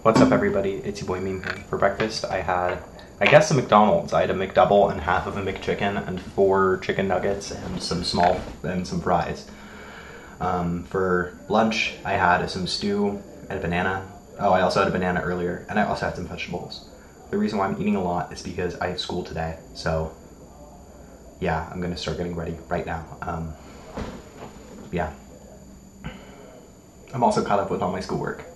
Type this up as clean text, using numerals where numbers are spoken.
What's up, everybody? It's your boy Meme here. For breakfast, I had, I guess, a McDonald's. I had a McDouble and half of a McChicken and 4 chicken nuggets and some fries. For lunch, I had some stew and a banana. Oh, I also had a banana earlier, and I also had some vegetables. The reason why I'm eating a lot is because I have school today, so yeah, I'm gonna start getting ready right now. Yeah. I'm also caught up with all my schoolwork.